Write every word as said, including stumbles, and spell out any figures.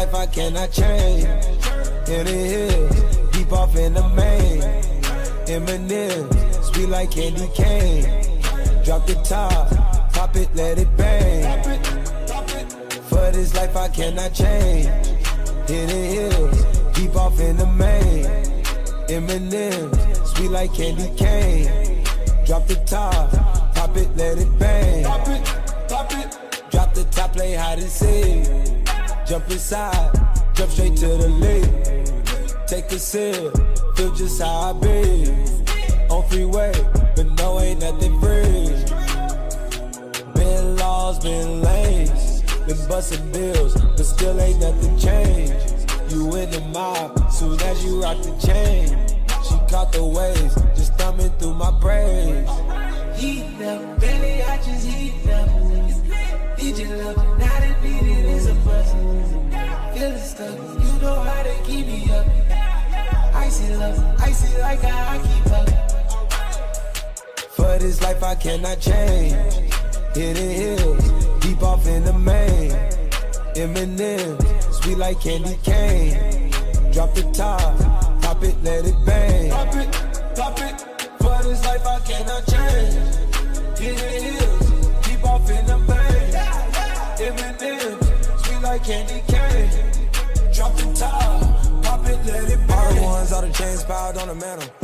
life I cannot change. In the hills, deep off in the main. Eminem, sweet like candy cane. Drop the top, pop it, let it bang. For this life I cannot change. In the hills, deep off in the main. Eminem, sweet like candy cane. Drop the top, pop it, let it bang. Pop it, pop it. Drop the top, play hide and seek. Jump inside, jump straight to the lead. Take a sip, feel just how I be. On freeway, but no, ain't nothing free. Been lost, been lanes, been busting bills, but still ain't nothing changed. You in the mob, soon as you rock the chain. She caught the waves, just thumbing through my braids. Heat up, baby, I just heat up. Did you love me? Now that beat it is a bust. Feeling stuck, you know how to keep me up. Icy love, icy like how I keep up. For this life I cannot change. Hidden hills, deep off in the main. Eminem, sweet like candy cane. Drop the top, pop it, let it bang. Pop it, pop it. For this life I cannot change. Hidden hills, deep off in the main. Eminem, sweet like candy cane. Drop the top, pop it, let it bang. All the ones, all the chains piled on the mantle.